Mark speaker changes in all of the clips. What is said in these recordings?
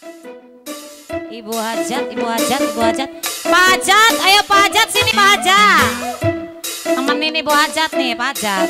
Speaker 1: Ibu Hajat, Ibu Hajat, Ibu Hajat. Pak Hajat, ayo Pak Hajat sini Pak Hajat. Temenin Ibu Hajat nih Pak Hajat.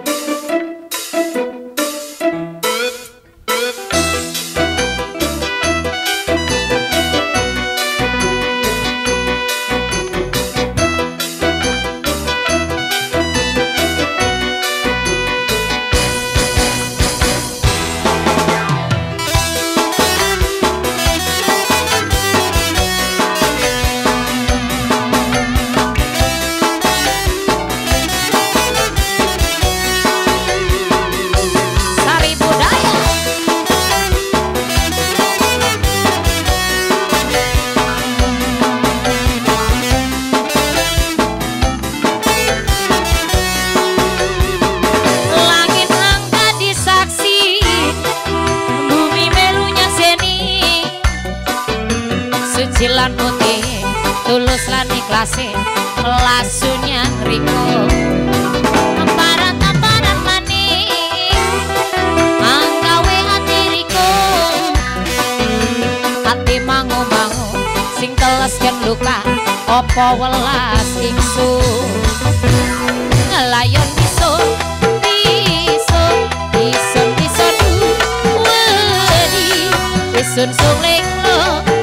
Speaker 2: Jilan putih tulus lan ikhlase lasunya riko tamparan maning anggawe hati riko hati mangu-mangu sing telesken luka opo welas ingsun ngelayon isun wedi isun suling lo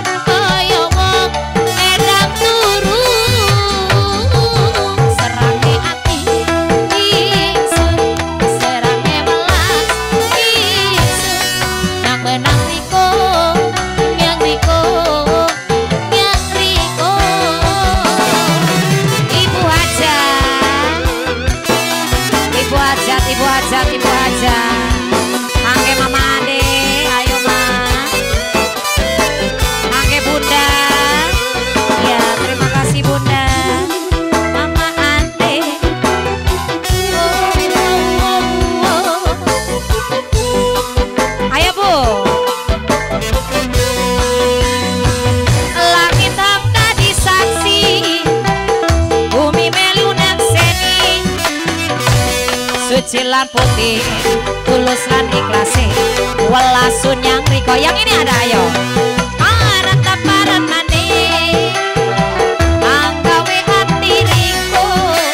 Speaker 1: Ibu Hajat, Ibu Hajat. Angge Mama Ade, ayo Ma. Angge Bunda. Ya, terima kasih Bunda. Mama Ade. Ayo Bu. Langit hamka disaksi, bumi melu nakseni. Suci lan putih, tulus lan ikhlase, welasun yang riko. Yang ini ada ayo. Paran taparan mane, anggawe hati riko,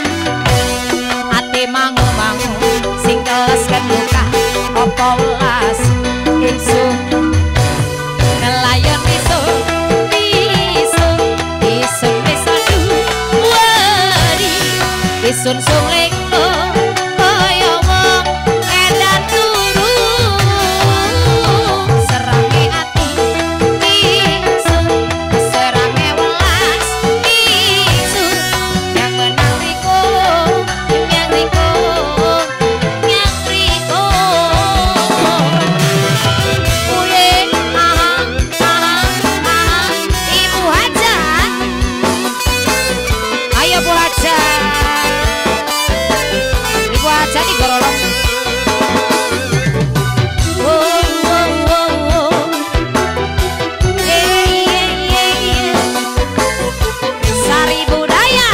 Speaker 1: hati mangu-mangu, sing telesken luka, opo welas ingsun, ngelayon isun wedi, isun suling lo. Jadi gorolong. Sari budaya.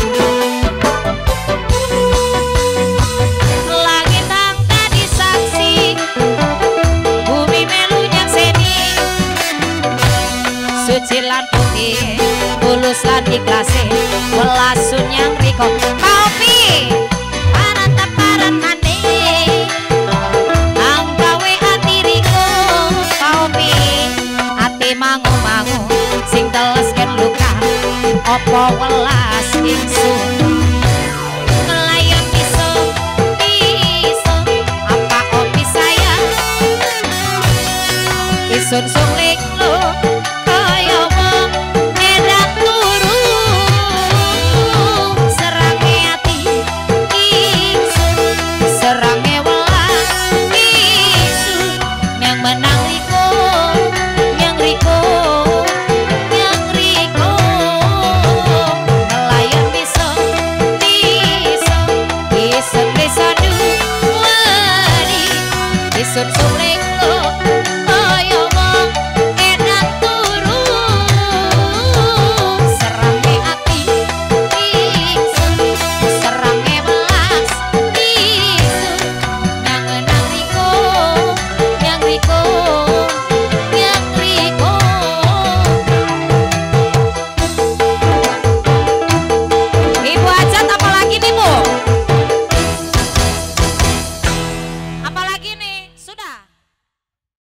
Speaker 1: Langit angka disaksi, bumi melu nyakseni. Suci lan putih, tulus lan ikhlase, welasun yang riko. Kopi. Mangu-mangu sing telesken luka opo welas ingsun ngelayon isun apa opi saya isun suling lo kaya wong edan turu serange ati ingsun serange welas ingsun yang menang riko